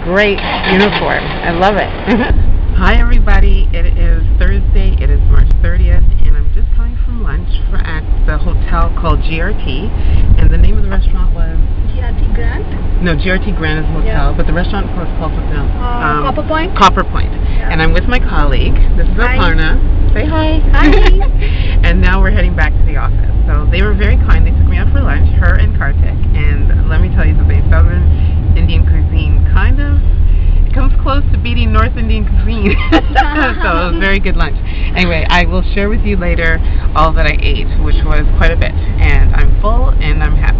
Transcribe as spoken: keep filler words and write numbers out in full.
great uniform. I love it. Hi everybody, it is Thursday, it is March thirtieth, and I'm just coming from lunch for, at the hotel called G R T, and the name of the restaurant was? G R T Grand? No, G R T Grand is a hotel, yeah. but the restaurant was called something else. Uh, um, Copper Point? Copper Point. Yeah. And I'm with my colleague, this is Hi. Aparna. Say hi. Hi. And now we're heading back to the office. So they were very kind, they took me out for lunch, her and Kartik, and let me tell you something, Southern Indian cuisine kind of comes close to beating North Indian cuisine. So it was very good lunch. Anyway, I will share with you later all that I ate, which was quite a bit, and I'm full and I'm happy.